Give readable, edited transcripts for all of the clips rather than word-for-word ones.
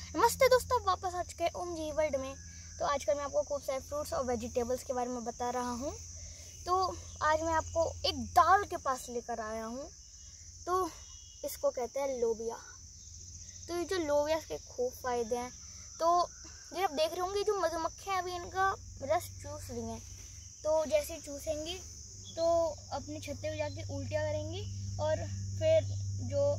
नमस्ते दोस्तों, वापस आ चुके हैं ओम जी वर्ल्ड में। तो आजकल मैं आपको खूब सारे फ्रूट्स और वेजिटेबल्स के बारे में बता रहा हूँ। तो आज मैं आपको एक दाल के पास लेकर आया हूँ। तो इसको कहते हैं लोबिया। तो ये जो लोबिया के खूब फ़ायदे हैं। तो ये आप देख रहे होंगे जो मधुमक्खियाँ अभी इनका रस चूस रही हैं। तो जैसे चूसेंगी तो अपने छत्ते पे जाके उल्टियाँ करेंगी और फिर जो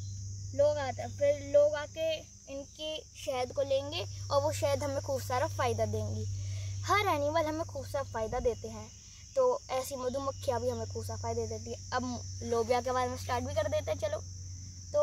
लोग आके इनकी शहद को लेंगे और वो शहद हमें खूब सारा फ़ायदा देंगी। हर एनिमल हमें खूब सारा फ़ायदा देते हैं, तो ऐसी मधुमक्खियाँ भी हमें खूब सारा फ़ायदा देती है। अब लोबिया के बारे में स्टार्ट भी कर देते हैं। चलो, तो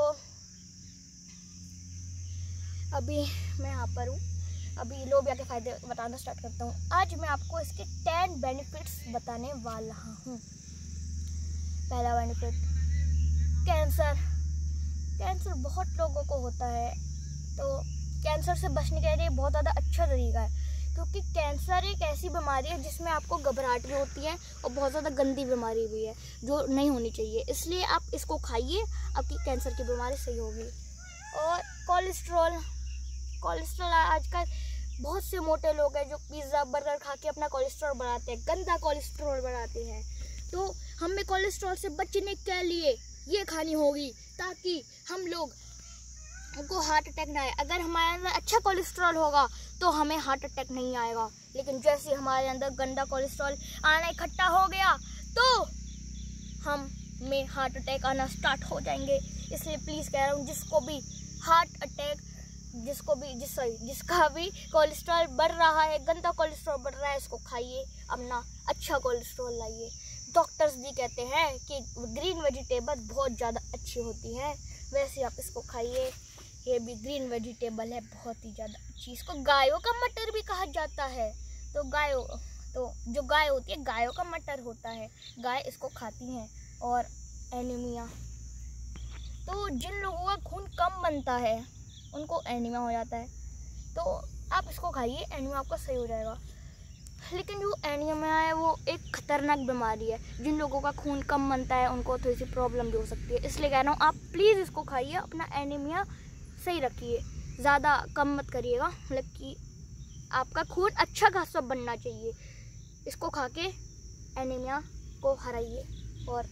अभी मैं यहाँ पर हूँ। अभी लोबिया के फ़ायदे बताना स्टार्ट करता हूँ। आज मैं आपको इसके 10 बेनिफिट्स बताने वाला हूँ। पहला बेनिफिट, कैंसर बहुत लोगों को होता है। तो कैंसर से बचने के लिए बहुत ज़्यादा अच्छा तरीका है, क्योंकि कैंसर एक ऐसी बीमारी है जिसमें आपको घबराहट भी होती है और बहुत ज़्यादा गंदी बीमारी भी है जो नहीं होनी चाहिए। इसलिए आप इसको खाइए, आपकी कैंसर की बीमारी सही होगी। और कोलेस्ट्रॉल आजकल बहुत से मोटे लोग हैं जो पिज़्ज़ा बर्गर खा के अपना कोलेस्ट्रॉल बढ़ाते हैं, गंदा कोलेस्ट्रॉल बढ़ाते हैं। तो हमें कोलेस्ट्रॉल से बचने के लिए ये खानी होगी ताकि हम लोग को हार्ट अटैक ना आए। अगर हमारे अंदर अच्छा कोलेस्ट्रॉल होगा तो हमें हार्ट अटैक नहीं आएगा, लेकिन जैसे हमारे अंदर गंदा कोलेस्ट्रॉल आना इकट्ठा हो गया तो हमें हार्ट अटैक आना स्टार्ट हो जाएंगे। इसलिए प्लीज़ कह रहा हूँ, जिसको भी हार्ट अटैक, जिसका भी कोलेस्ट्रॉल बढ़ रहा है, गंदा कोलेस्ट्रॉल बढ़ रहा है, इसको खाइए, अपना अच्छा कोलेस्ट्रॉल लाइए। डॉक्टर्स भी कहते हैं कि ग्रीन वेजिटेबल बहुत ज़्यादा अच्छी होती है, वैसे आप इसको खाइए। ये भी ग्रीन वेजिटेबल है, बहुत ही ज़्यादा अच्छी। इसको गायों का मटर भी कहा जाता है। तो जो गाय होती है, गायों का मटर होता है, गाय इसको खाती हैं। और एनीमिया, तो जिन लोगों का खून कम बनता है उनको एनीमिया हो जाता है, तो आप इसको खाइए, एनीमिया आपका सही हो जाएगा। लेकिन जो एनीमिया है वो एक खतरनाक बीमारी है। जिन लोगों का खून कम बनता है उनको थोड़ी सी प्रॉब्लम भी हो सकती है। इसलिए कह रहा हूँ, आप प्लीज़ इसको खाइए, अपना एनीमिया सही रखिए, ज़्यादा कम मत करिएगा। मतलब कि आपका खून अच्छा खासा बनना चाहिए। इसको खा के एनीमिया को हराइए। और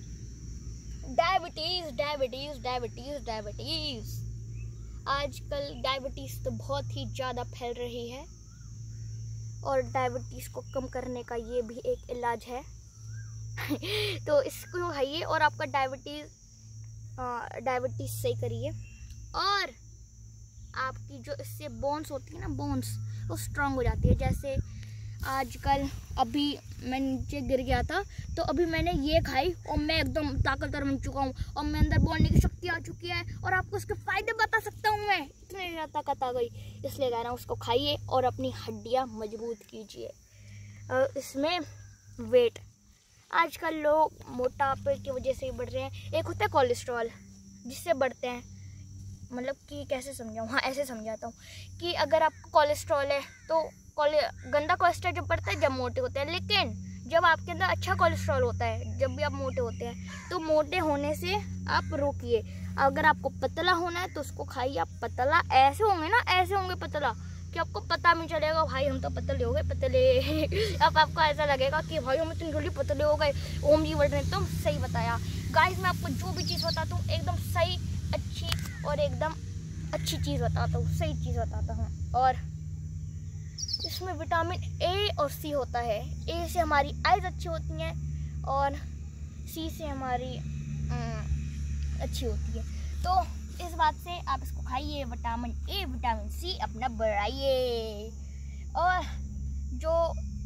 डायबिटीज़ आजकल डायबिटीज़ तो बहुत ही ज़्यादा फैल रही है, और डायबिटीज़ को कम करने का ये भी एक इलाज है। तो इसको खाइए और आपका डायबिटीज़ सही करिए। और आपकी जो इससे बोन्स होती है ना, बोन्स वो स्ट्रांग हो जाती है। जैसे आजकल अभी मैं नीचे गिर गया था, तो अभी मैंने ये खाई और मैं एकदम ताकतवर बन चुका हूँ और मेरे अंदर बोलने की शक्ति आ चुकी है और आपको उसके फ़ायदे बता सकता हूँ। मैं इतनी ज़्यादा ताकत आ गई, इसलिए कह रहा हूँ उसको खाइए और अपनी हड्डियाँ मजबूत कीजिए। इसमें वेट, आजकल लोग मोटापे की वजह से ही बढ़ रहे हैं। एक होता है कोलेस्ट्रॉल, जिससे बढ़ते हैं। मतलब कि कैसे समझाऊँ, हाँ ऐसे समझाता हूँ कि अगर आपको कोलेस्ट्रॉल है तो गंदा कोलेस्ट्रॉल जब बढ़ता है जब मोटे होते हैं, लेकिन जब आपके अंदर अच्छा कोलेस्ट्रॉल होता है, जब भी आप मोटे होते हैं, तो मोटे होने से आप रोकिए। अगर आपको पतला होना है तो उसको खाइए। आप पतला ऐसे होंगे ना, ऐसे होंगे पतला कि आपको पता नहीं चलेगा भाई हम तो पतले हो गए, पतले। अब आपको ऐसा लगेगा कि भाई हम इतनी जल्दी पतले हो गए। ओम जी वर्ल्ड ने तो सही बताया। गाइस, मैं आपको जो भी चीज़ बताता हूँ एकदम सही, अच्छी और एकदम अच्छी चीज़ बताता हूँ, सही चीज़ बताता हूँ। और इसमें विटामिन ए और सी होता है। ए से हमारी आइज़ अच्छी होती हैं और सी से हमारी अच्छी होती है। तो इस बात से आप इसको खाइए, विटामिन ए विटामिन सी अपना बढ़ाइए। और जो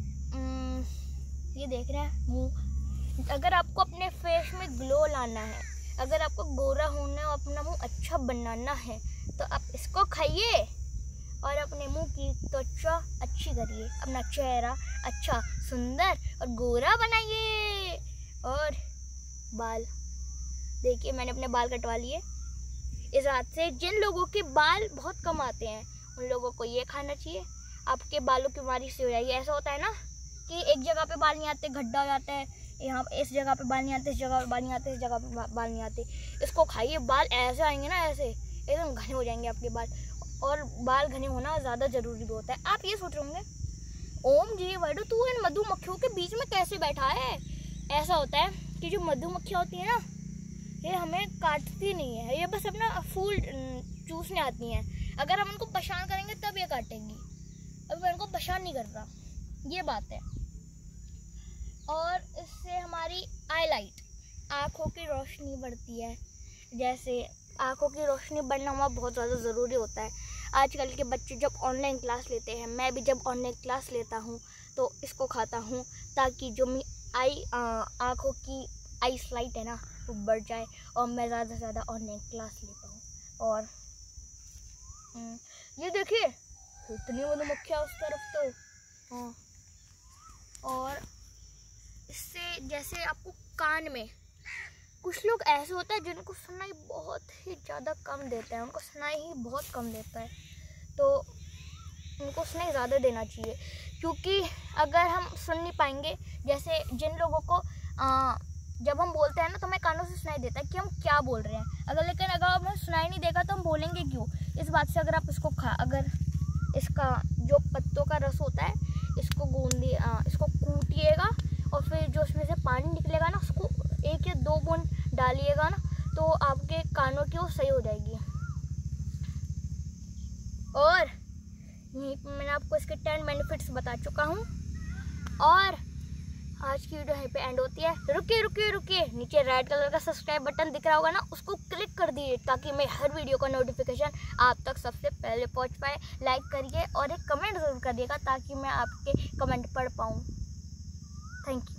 ये देख रहे हैं मुँह, अगर आपको अपने फेस में ग्लो लाना है, अगर आपको गोरा होना है और अपना मुंह अच्छा बनाना है, तो आप इसको खाइए और अपने मुंह की त्वचा अच्छी करिए, अपना चेहरा अच्छा, सुंदर और गोरा बनाइए। और बाल, देखिए मैंने अपने बाल कटवा लिए इस बात से। जिन लोगों के बाल बहुत कम आते हैं उन लोगों को ये खाना चाहिए, आपके बालों की बीमारी से हो जाएगी। ऐसा होता है ना कि एक जगह पे बाल नहीं आते, गड्ढा हो जाता है, यहाँ इस जगह पे बाल नहीं आते, इस जगह पे बाल नहीं आते, इस जगह पे बाल नहीं आते। इसको खाइए, बाल ऐसे आएंगे ना, ऐसे एकदम घने हो जाएंगे आपके बाल। और बाल घने होना ज़्यादा ज़रूरी भी होता है। आप ये सोच रहे होंगे, ओम जी वैडू तू इन मधुमक्खियों के बीच में कैसे बैठा है? ऐसा होता है कि जो मधुमक्खियाँ होती है ना, ये हमें काटती नहीं है, ये बस अपना फूल चूसने आती हैं। अगर हम उनको परेशान करेंगे तब ये काटेंगी, अब मैं उनको परेशान नहीं कर रहा, ये बात है। और इससे हमारी आईलाइट, आँखों की रोशनी बढ़ती है। जैसे आँखों की रोशनी बढ़ना हमारा बहुत ज़्यादा ज़रूरी होता है। आजकल के बच्चे जब ऑनलाइन क्लास लेते हैं, मैं भी जब ऑनलाइन क्लास लेता हूँ तो इसको खाता हूँ, ताकि जो मेरी आँखों की आईसाइट है ना वो बढ़ जाए और मैं ज़्यादा से ज़्यादा ऑनलाइन क्लास ले पाऊँ। और ये देखिए इतनी मधुमक्खियाँ उस तरफ तो। हाँ, और इससे जैसे आपको कान में, कुछ लोग ऐसे होते हैं जिनको सुनाई बहुत ही ज़्यादा कम देता है, उनको सुनाई ही बहुत कम देता है, तो उनको सुनाई ज़्यादा देना चाहिए। क्योंकि अगर हम सुन नहीं पाएंगे, जैसे जिन लोगों को जब हम बोलते हैं ना तो हमें कानों से सुनाई देता है कि हम क्या बोल रहे हैं, लेकिन अगर हमें सुनाई नहीं देगा तो हम बोलेंगे क्यों? इस बात से अगर आप इसको अगर इसका जो पत्तों का रस होता है इसको कूटिएगा और फिर जो उसमें से पानी निकलेगा ना उसको 1 या 2 बूंद डालिएगा ना, तो आपके कानों की वो सही हो जाएगी। और यहीं पर मैंने आपको इसके 10 बेनिफिट्स बता चुका हूँ। और आज की वीडियो यहीं पे एंड होती है। रुकिए, नीचे रेड कलर का सब्सक्राइब बटन दिख रहा होगा ना, उसको क्लिक कर दीजिए ताकि मैं हर वीडियो का नोटिफिकेशन आप तक सबसे पहले पहुंच पाए। लाइक करिए और एक कमेंट ज़रूर करिएगा ताकि मैं आपके कमेंट पढ़ पाऊँ। Thank you.